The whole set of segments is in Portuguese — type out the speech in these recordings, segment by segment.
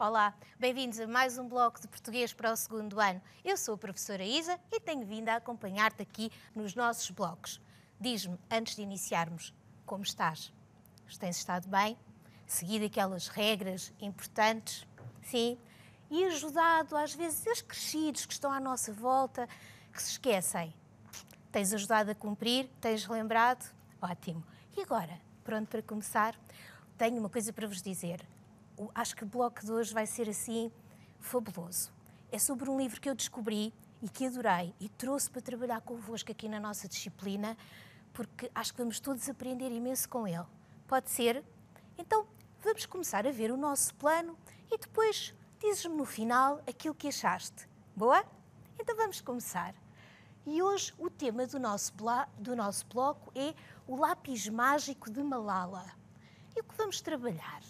Olá, bem-vindos a mais um bloco de português para o segundo ano. Eu sou a professora Isa e tenho vindo a acompanhar-te aqui nos nossos blocos. Diz-me, antes de iniciarmos, como estás? Tens estado bem? Seguido aquelas regras importantes? Sim? E ajudado, às vezes, os crescidos que estão à nossa volta, que se esquecem? Tens ajudado a cumprir? Tens lembrado? Ótimo. E agora, pronto para começar? Tenho uma coisa para vos dizer. Acho que o bloco de hoje vai ser assim fabuloso. É sobre um livro que eu descobri e que adorei e trouxe para trabalhar convosco aqui na nossa disciplina, porque acho que vamos todos aprender imenso com ele. Pode ser? Então, vamos começar a ver o nosso plano e depois dizes-me no final aquilo que achaste. Boa? Então vamos começar. E hoje o tema do nosso bloco é o lápis mágico de Malala. E o que vamos trabalhar?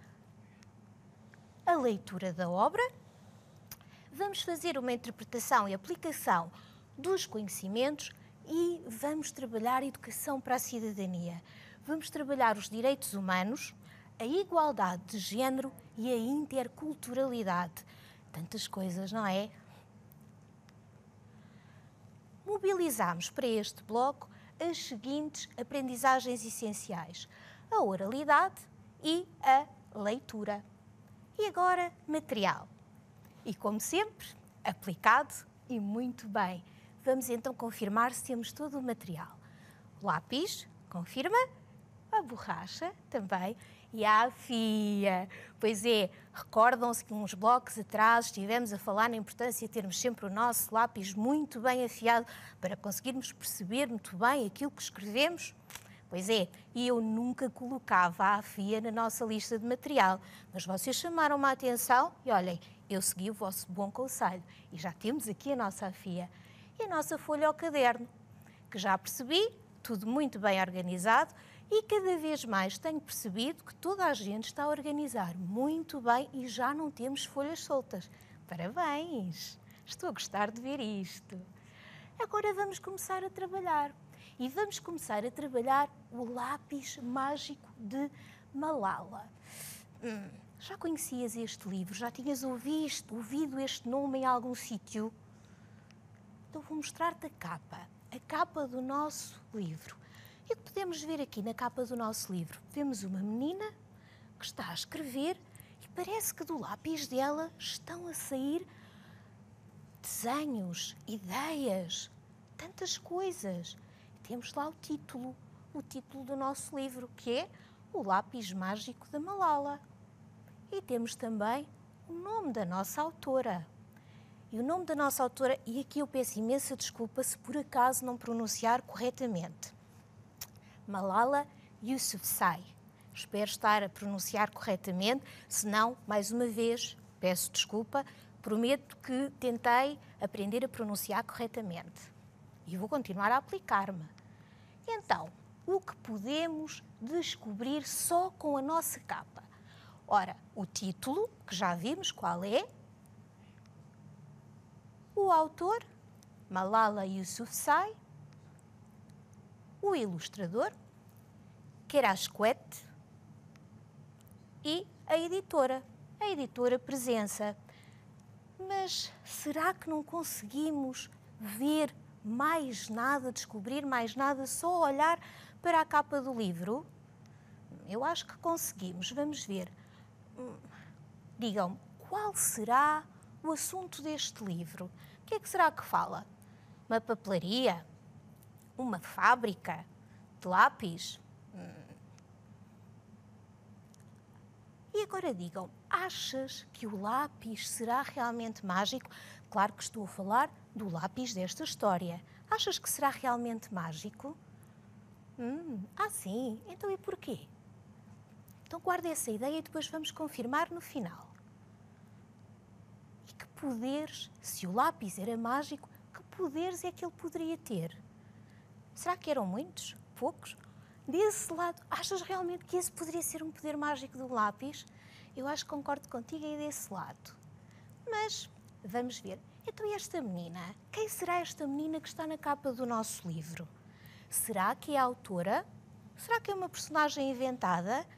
A leitura da obra, vamos fazer uma interpretação e aplicação dos conhecimentos e vamos trabalhar a educação para a cidadania. Vamos trabalhar os direitos humanos, a igualdade de género e a interculturalidade. Tantas coisas, não é? Mobilizamos para este bloco as seguintes aprendizagens essenciais: a oralidade e a leitura. E agora, material. E como sempre, aplicado e muito bem. Vamos então confirmar se temos todo o material. Lápis, confirma. A borracha também. E a afia. Pois é, recordam-se que uns blocos atrás estivemos a falar na importância de termos sempre o nosso lápis muito bem afiado para conseguirmos perceber muito bem aquilo que escrevemos? Pois é, e eu nunca colocava a afia na nossa lista de material, mas vocês chamaram-me a atenção e olhem, eu segui o vosso bom conselho e já temos aqui a nossa afia e a nossa folha ao caderno, que já percebi, tudo muito bem organizado e cada vez mais tenho percebido que toda a gente está a organizar muito bem e já não temos folhas soltas. Parabéns! Estou a gostar de ver isto. Agora vamos começar a trabalhar. E vamos começar a trabalhar o lápis mágico de Malala. Já conhecias este livro? Já tinhas ouvido este nome em algum sítio? Então vou mostrar-te a capa do nosso livro. E o que podemos ver aqui na capa do nosso livro? Vemos uma menina que está a escrever e parece que do lápis dela estão a sair desenhos, ideias, tantas coisas. Temos lá o título do nosso livro, que é O Lápis Mágico de Malala. E temos também o nome da nossa autora. E o nome da nossa autora, e aqui eu peço imensa desculpa se por acaso não pronunciar corretamente. Malala Yousafzai. Espero estar a pronunciar corretamente, se não, mais uma vez, peço desculpa, prometo que tentei aprender a pronunciar corretamente. E vou continuar a aplicar-me. Então, o que podemos descobrir só com a nossa capa? Ora, o título, que já vimos qual é. O autor, Malala Yousafzai. O ilustrador, Querasquet. E a editora Presença. Mas será que não conseguimos ver mais nada, descobrir mais nada, só olhar para a capa do livro? Eu acho que conseguimos. Vamos ver. Digam-me, qual será o assunto deste livro? O que é que será que fala? Uma papelaria? Uma fábrica de lápis? E agora digam, achas que o lápis será realmente mágico? Claro que estou a falar do lápis desta história. Achas que será realmente mágico? Sim. Então e porquê? Então guarda essa ideia e depois vamos confirmar no final. E que poderes, se o lápis era mágico, que poderes é que ele poderia ter? Será que eram muitos? Poucos? Desse lado, achas realmente que esse poderia ser um poder mágico do lápis? Eu acho que concordo contigo aí desse lado. Mas vamos ver. Então e esta menina? Quem será esta menina que está na capa do nosso livro? Será que é a autora? Será que é uma personagem inventada?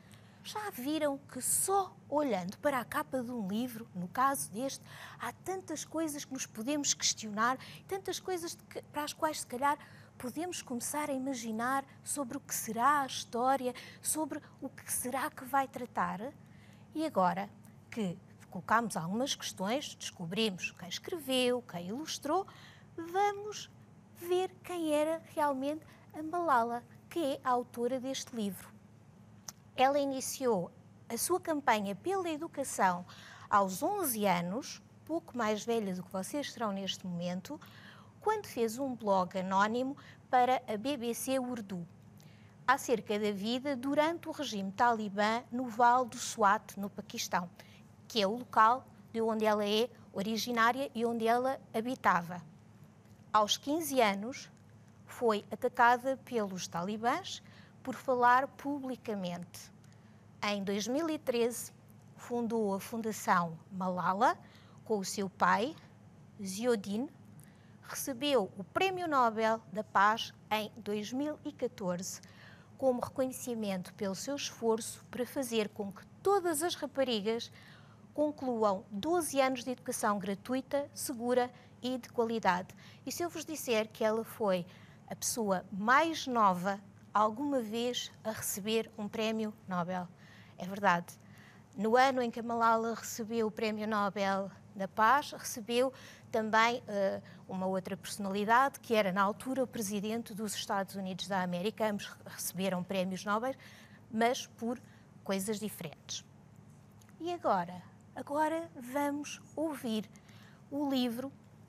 Já viram que só olhando para a capa de um livro, no caso deste, há tantas coisas que nos podemos questionar, tantas coisas para as quais se calhar podemos começar a imaginar sobre o que será a história, sobre o que será que vai tratar? E agora que colocámos algumas questões, descobrimos quem escreveu, quem ilustrou, vamos ver quem era realmente a Malala, que é a autora deste livro. Ela iniciou a sua campanha pela educação aos 11 anos, pouco mais velha do que vocês serão neste momento, quando fez um blog anónimo para a BBC Urdu, acerca da vida durante o regime talibã no Vale do Swat, no Paquistão, que é o local de onde ela é originária e onde ela habitava. Aos 15 anos, foi atacada pelos talibãs por falar publicamente. Em 2013, fundou a Fundação Malala com o seu pai, Ziauddin. Recebeu o Prémio Nobel da Paz em 2014 como reconhecimento pelo seu esforço para fazer com que todas as raparigas concluam 12 anos de educação gratuita, segura e de qualidade. E se eu vos disser que ela foi a pessoa mais nova alguma vez a receber um Prémio Nobel? É verdade. No ano em que a Malala recebeu o Prémio Nobel da Paz, recebeu também uma outra personalidade, que era na altura o presidente dos Estados Unidos da América. Ambos receberam prémios Nobel, mas por coisas diferentes. E agora? Agora vamos ouvir o livro.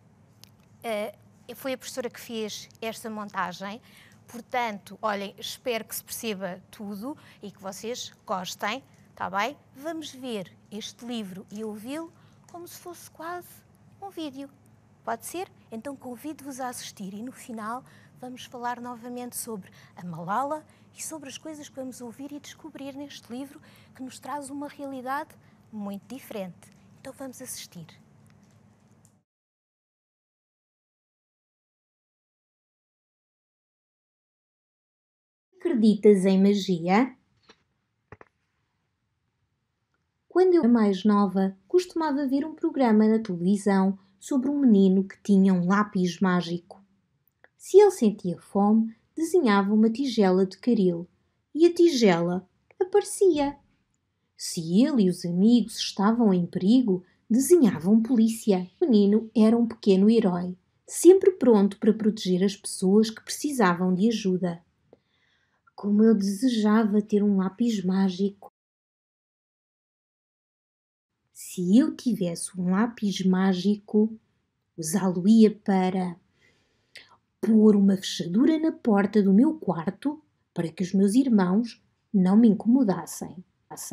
Foi a professora que fez esta montagem, portanto, olhem, espero que se perceba tudo e que vocês gostem, está bem? Vamos ver este livro e ouvi-lo como se fosse quase um vídeo. Pode ser? Então convido-vos a assistir e no final vamos falar novamente sobre a Malala e sobre as coisas que vamos ouvir e descobrir neste livro que nos traz uma realidade muito diferente. Então vamos assistir. Acreditas em magia? Quando eu era mais nova, costumava ver um programa na televisão sobre um menino que tinha um lápis mágico. Se ele sentia fome, desenhava uma tigela de caril e a tigela aparecia. Se ele e os amigos estavam em perigo, desenhavam polícia. O menino era um pequeno herói, sempre pronto para proteger as pessoas que precisavam de ajuda. Como eu desejava ter um lápis mágico! Se eu tivesse um lápis mágico, usá-lo-ia para pôr uma fechadura na porta do meu quarto para que os meus irmãos não me incomodassem.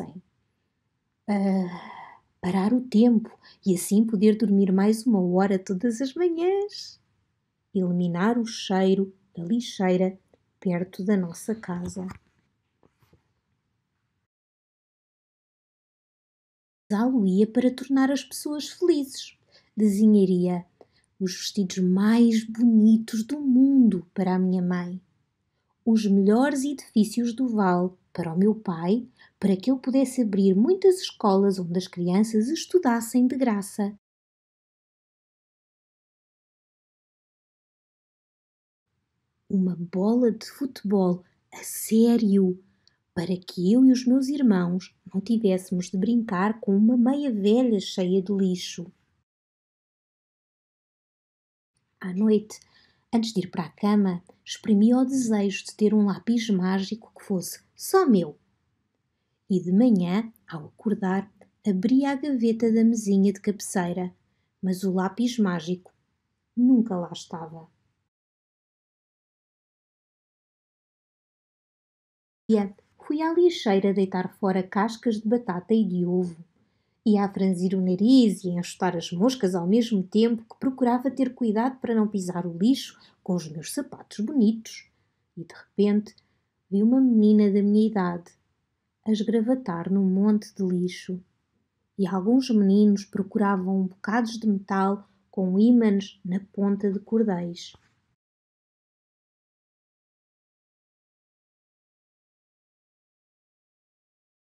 Parar o tempo e assim poder dormir mais 1 hora todas as manhãs. Eliminar o cheiro da lixeira perto da nossa casa. Usá-lo-ia para tornar as pessoas felizes. Desenharia os vestidos mais bonitos do mundo para a minha mãe, os melhores edifícios do Vale para o meu pai, para que ele pudesse abrir muitas escolas onde as crianças estudassem de graça. Uma bola de futebol a sério, para que eu e os meus irmãos não tivéssemos de brincar com uma meia velha cheia de lixo. À noite, antes de ir para a cama, exprimia o desejo de ter um lápis mágico que fosse só meu. E de manhã, ao acordar, abria a gaveta da mesinha de cabeceira, mas o lápis mágico nunca lá estava. Fui à lixeira deitar fora cascas de batata e de ovo. Ia a franzir o nariz e a enxotar as moscas ao mesmo tempo que procurava ter cuidado para não pisar o lixo com os meus sapatos bonitos. E de repente vi uma menina da minha idade a esgravatar num monte de lixo. E alguns meninos procuravam bocados de metal com ímãs na ponta de cordéis.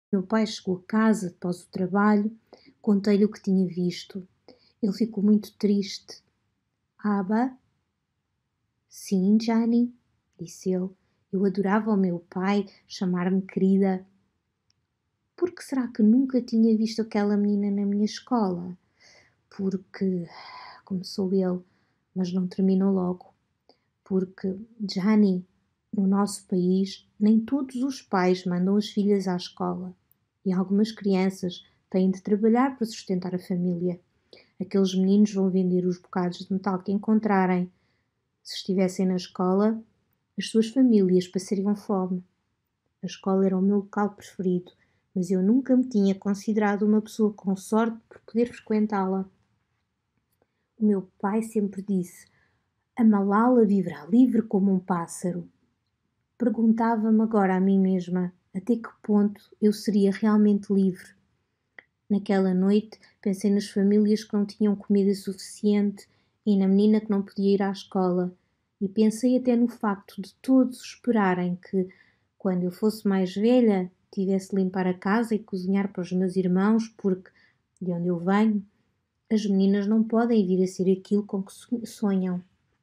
Meu pai chegou a casa após o trabalho, contei-lhe o que tinha visto. Ele ficou muito triste. Aba? Sim, Jani, disse ele. Eu adorava o meu pai chamar-me querida. Por que será que nunca tinha visto aquela menina na minha escola? Porque, começou ele, mas não terminou logo. Porque, Jani, no nosso país, nem todos os pais mandam as filhas à escola. E algumas crianças têm de trabalhar para sustentar a família. Aqueles meninos vão vender os bocados de metal que encontrarem. Se estivessem na escola, as suas famílias passariam fome. A escola era o meu local preferido, mas eu nunca me tinha considerado uma pessoa com sorte por poder frequentá-la. O meu pai sempre disse: a Malala viverá livre como um pássaro. Perguntava-me agora a mim mesma até que ponto eu seria realmente livre. Naquela noite pensei nas famílias que não tinham comida suficiente e na menina que não podia ir à escola, e pensei até no facto de todos esperarem que, quando eu fosse mais velha, tivesse de limpar a casa e cozinhar para os meus irmãos, porque, de onde eu venho, as meninas não podem vir a ser aquilo com que sonham.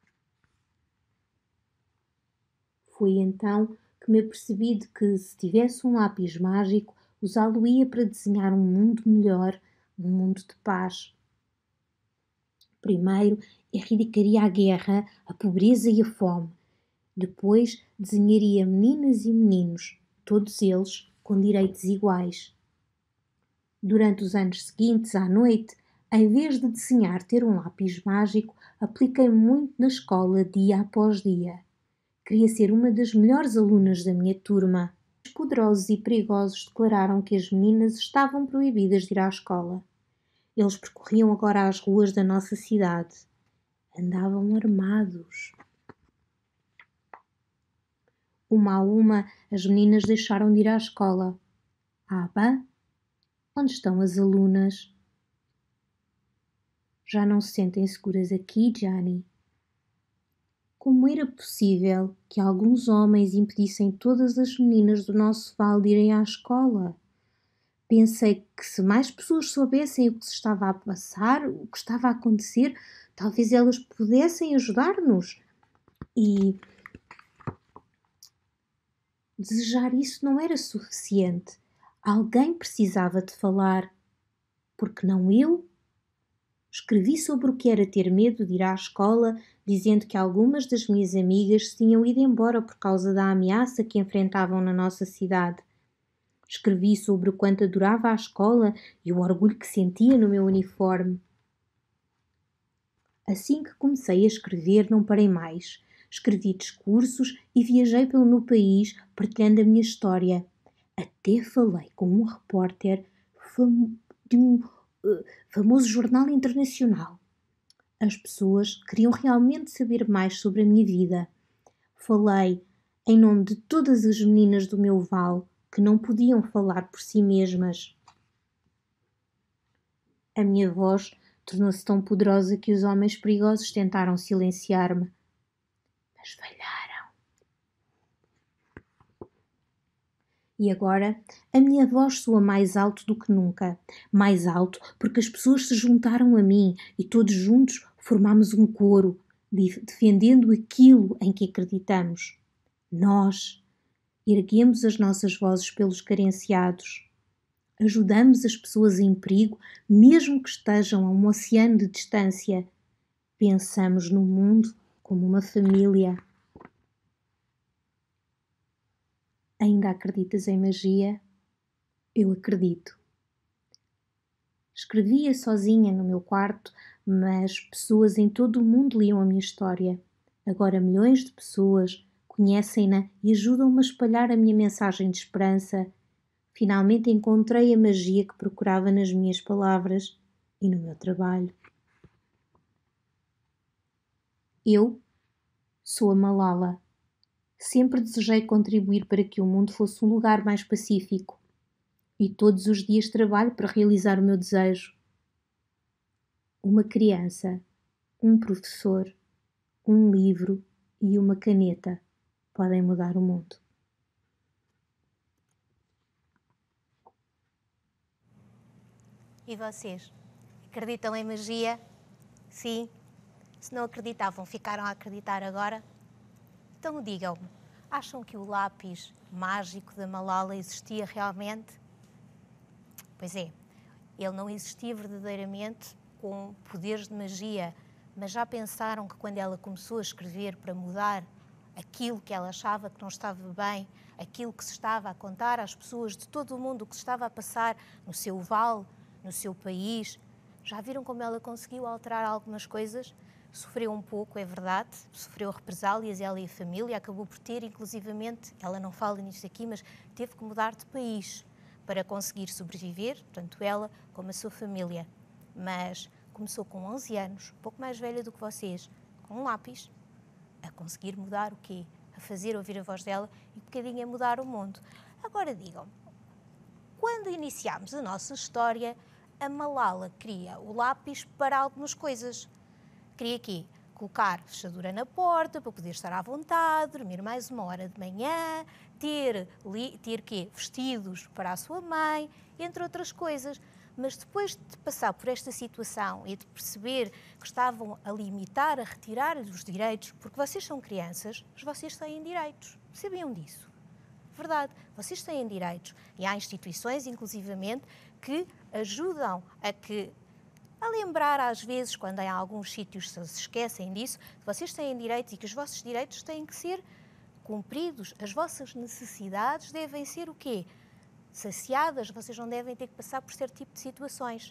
Foi então que me apercebi de que, se tivesse um lápis mágico, usá-lo-ia para desenhar um mundo melhor, um mundo de paz. Primeiro, erradicaria a guerra, a pobreza e a fome. Depois, desenharia meninas e meninos, todos eles com direitos iguais. Durante os anos seguintes, à noite, em vez de desenhar ter um lápis mágico, apliquei muito na escola dia após dia. Queria ser uma das melhores alunas da minha turma. Os poderosos e perigosos declararam que as meninas estavam proibidas de ir à escola. Eles percorriam agora as ruas da nossa cidade. Andavam armados. Uma a uma, as meninas deixaram de ir à escola. Aba? Onde estão as alunas? Já não se sentem seguras aqui, Jani? Como era possível que alguns homens impedissem todas as meninas do nosso vale de irem à escola? Pensei que se mais pessoas soubessem o que se estava a passar, o que estava a acontecer, talvez elas pudessem ajudar-nos. E desejar isso não era suficiente. Alguém precisava de falar. Porque não eu? Escrevi sobre o que era ter medo de ir à escola, dizendo que algumas das minhas amigas se tinham ido embora por causa da ameaça que enfrentavam na nossa cidade. Escrevi sobre o quanto adorava a escola e o orgulho que sentia no meu uniforme. Assim que comecei a escrever, não parei mais. Escrevi discursos e viajei pelo meu país partilhando a minha história. Até falei com um repórter de um famoso jornal internacional. As pessoas queriam realmente saber mais sobre a minha vida. Falei em nome de todas as meninas do meu vale que não podiam falar por si mesmas. A minha voz tornou-se tão poderosa que os homens perigosos tentaram silenciar-me. Mas falharam. E agora a minha voz soa mais alto do que nunca. Mais alto porque as pessoas se juntaram a mim e todos juntos formámos um coro, defendendo aquilo em que acreditamos. Nós erguemos as nossas vozes pelos carenciados. Ajudamos as pessoas em perigo, mesmo que estejam a um oceano de distância. Pensamos no mundo como uma família. Ainda acreditas em magia? Eu acredito. Escrevia sozinha no meu quarto, mas pessoas em todo o mundo liam a minha história. Agora milhões de pessoas conhecem-na e ajudam-me a espalhar a minha mensagem de esperança. Finalmente encontrei a magia que procurava nas minhas palavras e no meu trabalho. Eu sou a Malala. Sempre desejei contribuir para que o mundo fosse um lugar mais pacífico. E todos os dias trabalho para realizar o meu desejo. Uma criança, um professor, um livro e uma caneta podem mudar o mundo. E vocês? Acreditam em magia? Sim? Se não acreditavam, ficaram a acreditar agora? Então digam-me, acham que o lápis mágico da Malala existia realmente? Pois é, ele não existia verdadeiramente com poderes de magia, mas já pensaram que quando ela começou a escrever para mudar aquilo que ela achava que não estava bem, aquilo que se estava a contar às pessoas de todo o mundo, o que se estava a passar no seu vale, no seu país, já viram como ela conseguiu alterar algumas coisas? Sofreu um pouco, é verdade, sofreu represálias, ela e a família, acabou por ter, inclusivamente, ela não fala nisto aqui, mas teve que mudar de país para conseguir sobreviver, tanto ela como a sua família. Mas começou com 11 anos, um pouco mais velha do que vocês, com um lápis, a conseguir mudar o quê? A fazer ouvir a voz dela e um bocadinho a mudar o mundo. Agora digam, quando iniciámos a nossa história, a Malala queria o lápis para algumas coisas. Queria quê? Colocar fechadura na porta para poder estar à vontade, dormir mais uma hora de manhã, ter quê? Vestidos para a sua mãe, entre outras coisas. Mas depois de passar por esta situação e de perceber que estavam a limitar, a retirar os direitos, porque vocês são crianças, mas vocês têm direitos. Sabiam disso? Verdade, vocês têm direitos. E há instituições, inclusivamente, que ajudam a lembrar às vezes, quando em alguns sítios se esquecem disso, que vocês têm direitos e que os vossos direitos têm que ser cumpridos. As vossas necessidades devem ser o quê? Saciadas, vocês não devem ter que passar por certo tipo de situações.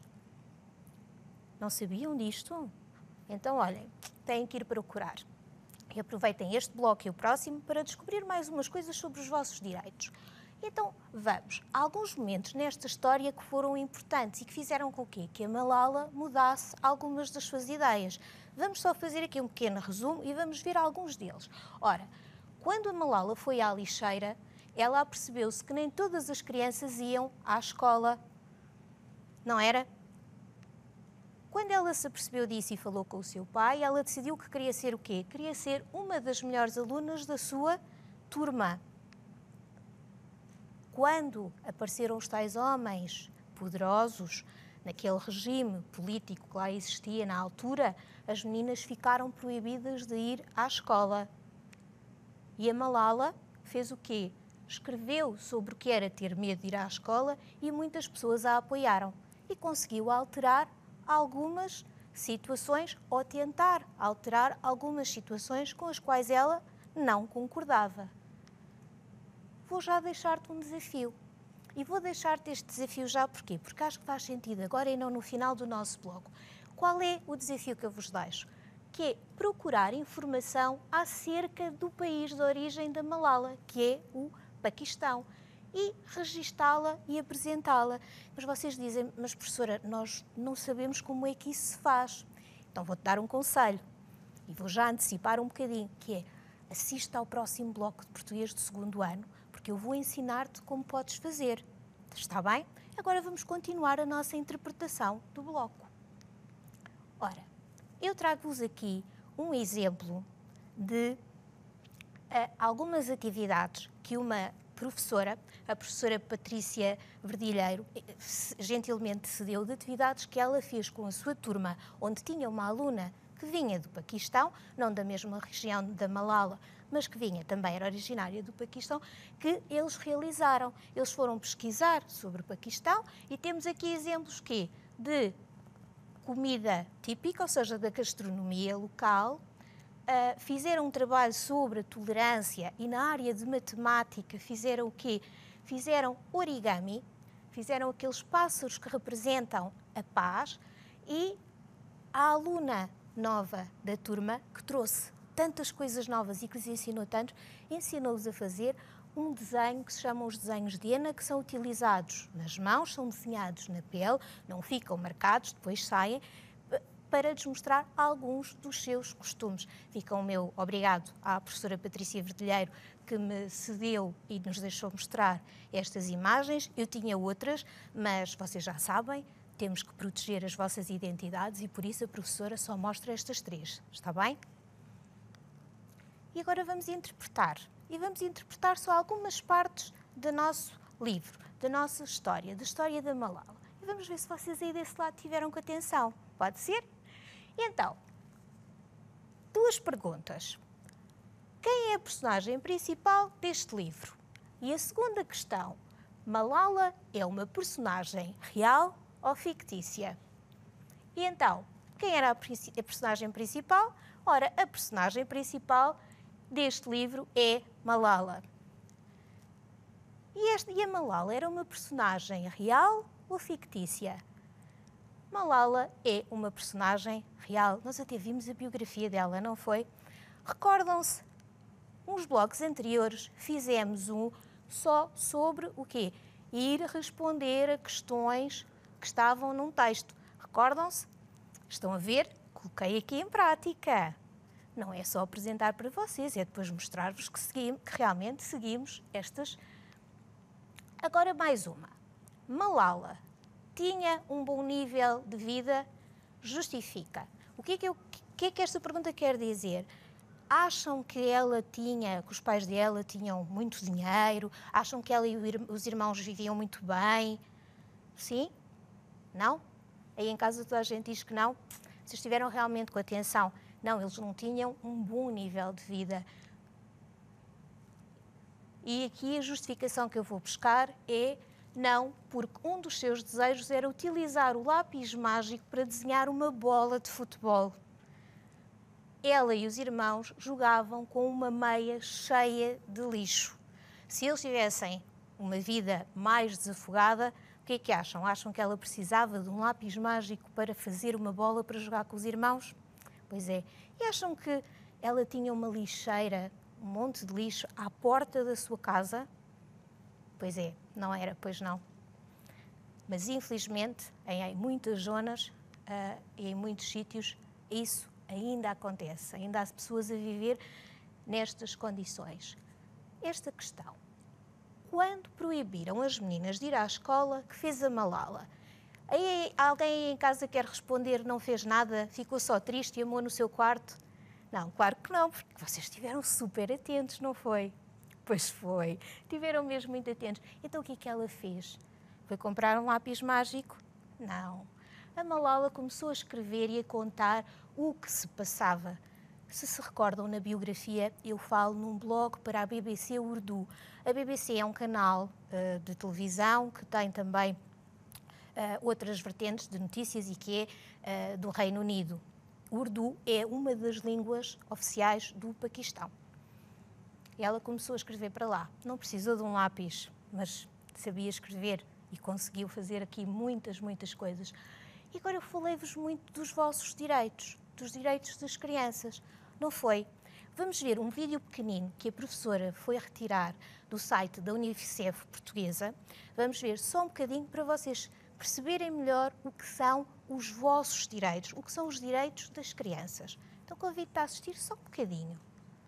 Não sabiam disto? Então, olhem, têm que ir procurar. E aproveitem este bloco e o próximo para descobrir mais umas coisas sobre os vossos direitos. Então, vamos a alguns momentos nesta história que foram importantes e que fizeram com que a Malala mudasse algumas das suas ideias. Vamos só fazer aqui um pequeno resumo e vamos ver alguns deles. Ora, quando a Malala foi à lixeira, ela apercebeu-se que nem todas as crianças iam à escola. Não era? Quando ela se apercebeu disso e falou com o seu pai, ela decidiu que queria ser o quê? Queria ser uma das melhores alunas da sua turma. Quando apareceram os tais homens poderosos, naquele regime político que lá existia na altura, as meninas ficaram proibidas de ir à escola. E a Malala fez o quê? Escreveu sobre o que era ter medo de ir à escola e muitas pessoas a apoiaram. E conseguiu alterar algumas situações ou tentar alterar algumas situações com as quais ela não concordava. Vou já deixar-te um desafio. E vou deixar-te este desafio já porquê? Porque acho que faz sentido agora e não no final do nosso blog. Qual é o desafio que eu vos deixo? Que é procurar informação acerca do país de origem da Malala, que é o Paquistão, e registá-la e apresentá-la. Mas vocês dizem, mas professora, nós não sabemos como é que isso se faz. Então vou-te dar um conselho e vou já antecipar um bocadinho, que é assista ao próximo bloco de português do segundo ano, porque eu vou ensinar-te como podes fazer. Está bem? Agora vamos continuar a nossa interpretação do bloco. Ora, eu trago-vos aqui um exemplo de algumas atividades que uma professora, a professora Patrícia Verdilheiro, gentilmente cedeu de atividades que ela fez com a sua turma, onde tinha uma aluna que vinha do Paquistão, não da mesma região da Malala, mas que vinha, também era originária do Paquistão, que eles realizaram. Eles foram pesquisar sobre o Paquistão e temos aqui exemplos de comida típica, ou seja, da gastronomia local. Fizeram um trabalho sobre a tolerância e na área de matemática fizeram o quê? Fizeram origami, fizeram aqueles pássaros que representam a paz e a aluna nova da turma, que trouxe tantas coisas novas e que lhes ensinou tanto, ensinou-os a fazer um desenho que se chama os desenhos de henna, que são utilizados nas mãos, são desenhados na pele, não ficam marcados, depois saem, para desmostrar alguns dos seus costumes. Fica o meu obrigado à professora Patrícia Verdilheiro, que me cedeu e nos deixou mostrar estas imagens. Eu tinha outras, mas vocês já sabem, temos que proteger as vossas identidades e por isso a professora só mostra estas 3, está bem? E agora vamos interpretar. E vamos interpretar só algumas partes do nosso livro, da nossa história, da história da Malala. Vamos ver se vocês aí desse lado tiveram com atenção. Pode ser? Então, 2 perguntas. Quem é a personagem principal deste livro? E a segunda questão, Malala é uma personagem real ou fictícia? E então, quem era a personagem principal? Ora, a personagem principal deste livro é Malala. E a Malala era uma personagem real ou fictícia? Malala é uma personagem real. Nós até vimos a biografia dela, não foi? Recordam-se? Uns blogs anteriores fizemos um só sobre o quê? Ir responder a questões que estavam num texto. Recordam-se? Estão a ver? Coloquei aqui em prática. Não é só apresentar para vocês, é depois mostrar-vos que realmente seguimos estas. Agora mais uma. Malala tinha um bom nível de vida? Justifica. O que é que esta pergunta quer dizer? Acham que que os pais dela tinham muito dinheiro? Acham que ela e os irmãos viviam muito bem? Sim? Não? Aí em casa toda a gente diz que não. Vocês estiveram realmente com atenção. Não, eles não tinham um bom nível de vida. E aqui a justificação que eu vou buscar é não, porque um dos seus desejos era utilizar o lápis mágico para desenhar uma bola de futebol. Ela e os irmãos jogavam com uma meia cheia de lixo. Se eles tivessem uma vida mais desafogada, o que é que acham? Acham que ela precisava de um lápis mágico para fazer uma bola para jogar com os irmãos? Pois é. E acham que ela tinha uma lixeira, um monte de lixo à porta da sua casa? Pois é, não era, pois não. Mas infelizmente, em muitas zonas e em muitos sítios, isso ainda acontece. Ainda há pessoas a viver nestas condições. Esta questão. Quando proibiram as meninas de ir à escola, que fez a Malala? Aí alguém em casa quer responder, não fez nada, ficou só triste e amou no seu quarto? Não, claro que não, porque vocês estiveram super atentos, não foi? Pois foi, estiveram mesmo muito atentos. Então o que é que ela fez? Foi comprar um lápis mágico? Não. A Malala começou a escrever e a contar o que se passava. Se recordam na biografia, eu falo num blog para a BBC Urdu. A BBC é um canal de televisão que tem também outras vertentes de notícias e que é do Reino Unido. Urdu é uma das línguas oficiais do Paquistão. E ela começou a escrever para lá. Não precisou de um lápis, mas sabia escrever e conseguiu fazer aqui muitas, muitas coisas. E agora eu falei-vos muito dos vossos direitos, dos direitos das crianças. Não foi? Vamos ver um vídeo pequenino que a professora foi retirar do site da Unicef portuguesa. Vamos ver só um bocadinho para vocês perceberem melhor o que são os vossos direitos, o que são os direitos das crianças. Então convido-te a assistir só um bocadinho.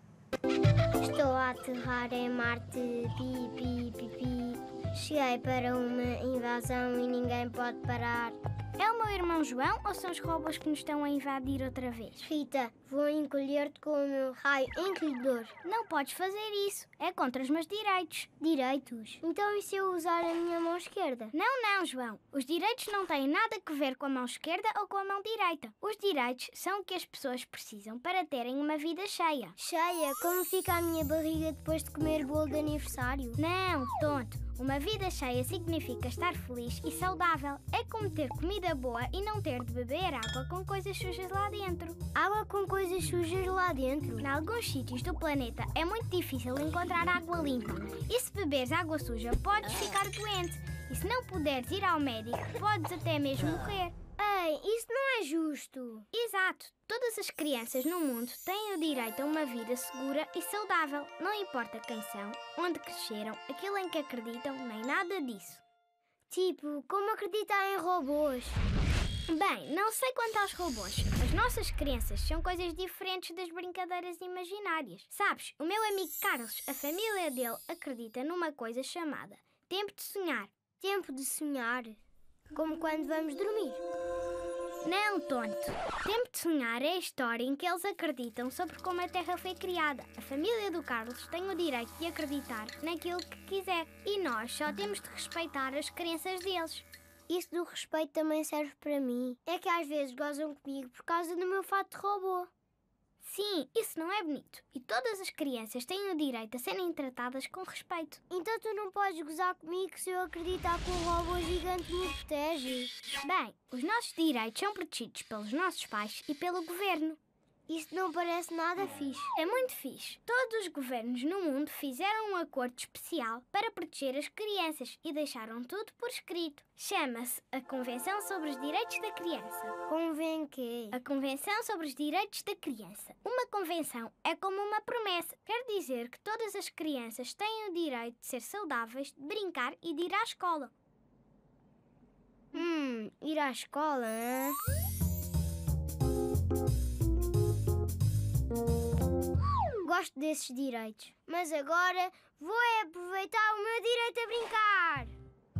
Estou a aterrar em Marte, pi, pi, pi, pi. Cheguei para uma invasão e ninguém pode parar. É o meu irmão João ou são os robôs que nos estão a invadir outra vez? Rita, vou encolher-te com o meu raio encolhedor. Não podes fazer isso. É contra os meus direitos. Direitos? Então e se eu usar a minha mão esquerda? Não, não, João. Os direitos não têm nada a ver com a mão esquerda ou com a mão direita. Os direitos são o que as pessoas precisam para terem uma vida cheia. Cheia? Como fica a minha barriga depois de comer bolo de aniversário? Não, tonto. Uma vida cheia significa estar feliz e saudável. É como ter comida boa e não ter de beber água com coisas sujas lá dentro. Água com coisas sujas lá dentro? Em alguns sítios do planeta é muito difícil encontrar água limpa. E se beberes água suja, podes ficar doente. E se não puderes ir ao médico, podes até mesmo morrer. Ei, isso não é justo. Exato. Todas as crianças no mundo têm o direito a uma vida segura e saudável. Não importa quem são, onde cresceram, aquilo em que acreditam, nem nada disso. Tipo, como acreditar em robôs? Bem, não sei quanto aos robôs. As nossas crenças são coisas diferentes das brincadeiras imaginárias. Sabes, o meu amigo Carlos, a família dele acredita numa coisa chamada tempo de sonhar. Tempo de sonhar? Como quando vamos dormir? Não, tonto. Tempo de sonhar é a história em que eles acreditam sobre como a Terra foi criada. A família do Carlos tem o direito de acreditar naquilo que quiser e nós só temos de respeitar as crenças deles. Isso do respeito também serve para mim. É que às vezes gozam comigo por causa do meu fato de robô. Sim, isso não é bonito. E todas as crianças têm o direito a serem tratadas com respeito. Então tu não podes gozar comigo se eu acreditar que um robô gigante me protege. Bem, os nossos direitos são protegidos pelos nossos pais e pelo governo. Isso não parece nada fixe. É muito fixe. Todos os governos no mundo fizeram um acordo especial para proteger as crianças e deixaram tudo por escrito. Chama-se a Convenção sobre os Direitos da Criança. Convém que... A Convenção sobre os Direitos da Criança. Uma convenção é como uma promessa. Quer dizer que todas as crianças têm o direito de ser saudáveis, de brincar e de ir à escola. Ir à escola, hein? Gosto desses direitos. Mas agora vou aproveitar o meu direito a brincar.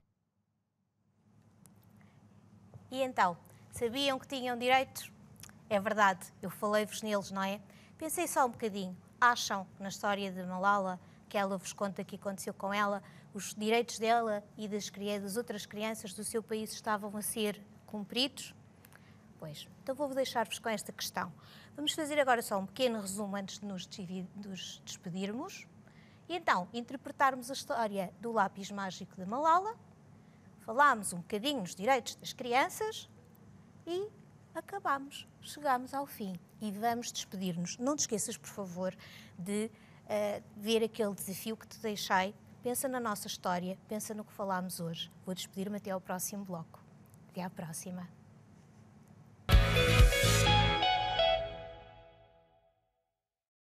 E então, sabiam que tinham direitos? É verdade, eu falei-vos neles, não é? Pensei só um bocadinho. Acham que na história de Malala, que ela vos conta que aconteceu com ela, os direitos dela e das outras crianças do seu país estavam a ser cumpridos? Pois, então vou deixar-vos com esta questão. Vamos fazer agora só um pequeno resumo antes de nos despedirmos. E então, interpretarmos a história do lápis mágico de Malala, falámos um bocadinho nos direitos das crianças e acabámos, chegámos ao fim e vamos despedir-nos. Não te esqueças, por favor, de ver aquele desafio que te deixei. Pensa na nossa história, pensa no que falámos hoje. Vou despedir-me até ao próximo bloco. Até à próxima.